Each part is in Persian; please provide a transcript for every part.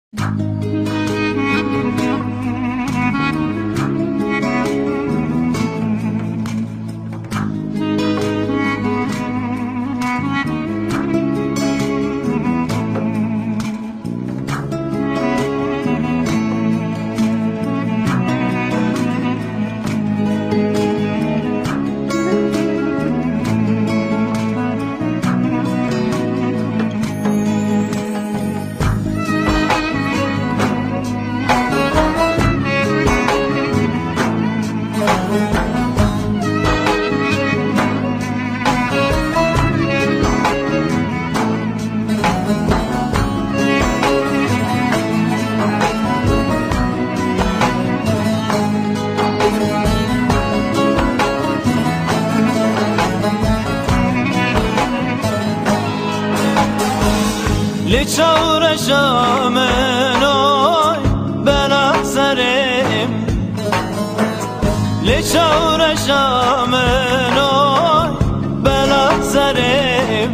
لچور شامنای بلا سرم لچور شامنای بلا سرم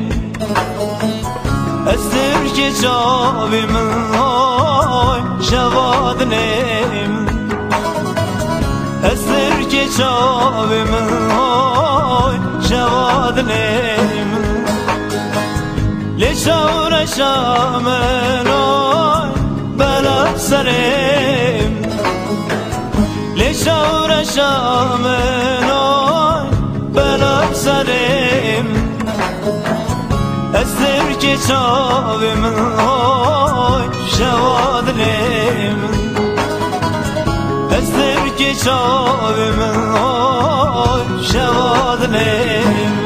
استر که چاوی من های شوادنم استر که چاوی من های شوادنم لچور شامنای بلا سرم لچور شامنای بلا سرم استر که چاوی من های شوادنم استر که چاوی من های شوادنم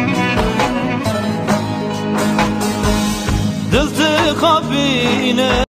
دلت خوابینه